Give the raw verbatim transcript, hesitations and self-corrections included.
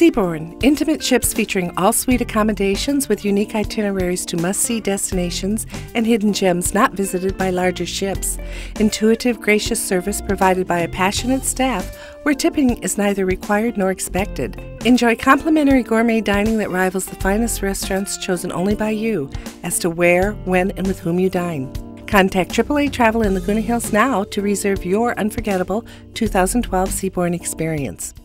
Seabourn, intimate ships featuring all-suite accommodations with unique itineraries to must-see destinations and hidden gems not visited by larger ships. Intuitive, gracious service provided by a passionate staff where tipping is neither required nor expected. Enjoy complimentary gourmet dining that rivals the finest restaurants chosen only by you as to where, when, and with whom you dine. Contact triple A Travel in Laguna Hills now to reserve your unforgettable two thousand twelve Seabourn experience.